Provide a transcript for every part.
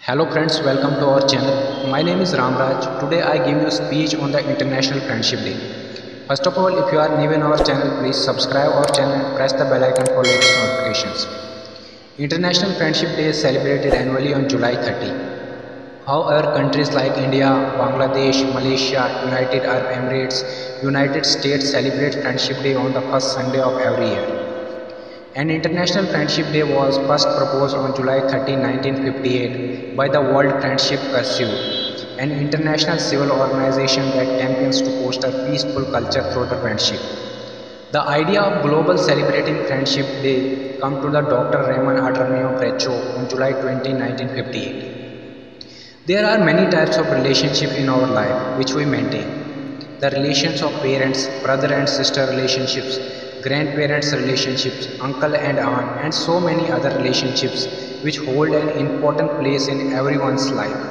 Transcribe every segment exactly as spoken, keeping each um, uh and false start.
Hello friends, welcome to our channel. My name is Ramraj. Today I give you a speech on the International Friendship Day. First of all, if you are new in our channel, please subscribe our channel and press the bell icon for latest notifications. International Friendship Day is celebrated annually on July thirtieth. However, countries like India, Bangladesh, Malaysia, United Arab Emirates, United States celebrate Friendship Day on the first Sunday of every year. An International Friendship Day was first proposed on July thirtieth, nineteen fifty-eight by the World Friendship Pursuit, an international civil organization that campaigns to foster peaceful culture through the friendship. The idea of global celebrating Friendship Day came to the Doctor Ramon Artemio Brecho on July twentieth, nineteen fifty-eight. There are many types of relationship in our life which we maintain. The relations of parents, brother and sister relationships, grandparents relationships, uncle and aunt, and so many other relationships which hold an important place in everyone's life.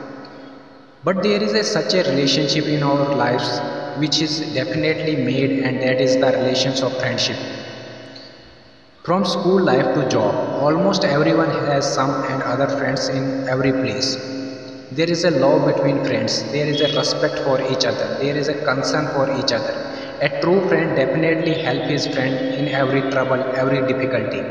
But there is a, such a relationship in our lives which is definitely made, and that is the relations of friendship. From school life to job, almost everyone has some and other friends in every place. There is a love between friends, there is a respect for each other, there is a concern for each other. A true friend definitely helps his friend in every trouble, every difficulty.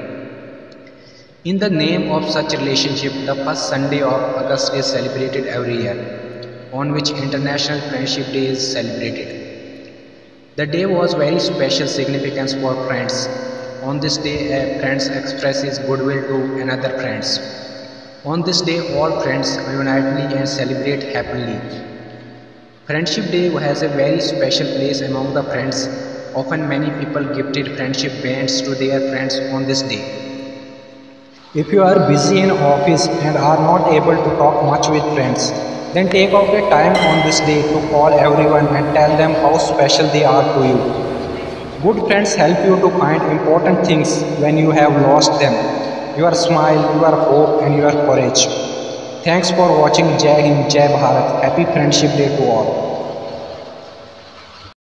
In the name of such relationship, the first Sunday of August is celebrated every year, on which International Friendship Day is celebrated. The day was very special significance for friends. On this day, a friend expresses goodwill to another friends. On this day, all friends unitedly and celebrate happily. Friendship Day has a very special place among the friends. Often many people gifted friendship bands to their friends on this day. If you are busy in office and are not able to talk much with friends, then take out the time on this day to call everyone and tell them how special they are to you. Good friends help you to find important things when you have lost them. Your smile, your hope and your courage. Thanks for watching. Jai Hind, Jai Bharat. Happy Friendship Day to all.